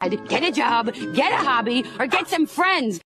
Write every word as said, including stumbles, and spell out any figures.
Get a job, get a hobby, or get some friends.